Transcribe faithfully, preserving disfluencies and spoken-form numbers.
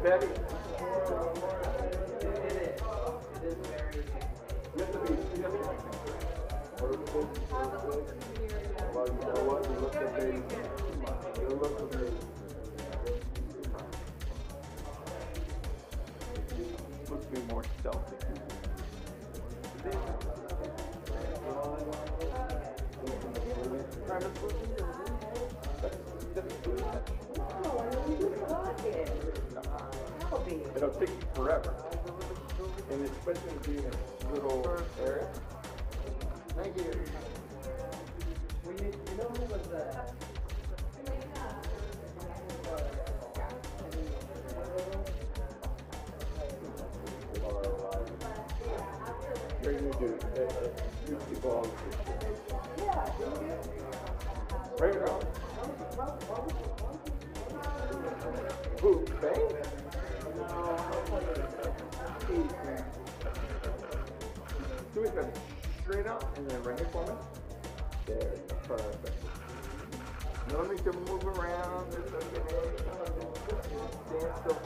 Betty. It is. It is very. You have to be, you have to be. Well, you know what? You look at me. You look at me. Supposed to be more stealthy. It'll take you forever. And especially being a little area. Thank you. Well, you, you know who was that? You're going to do it. You keep all of this. Right around. Who? Bang? Do it then straight up and then ring it for me. There, perfect. No need to move around. There's no getting stand still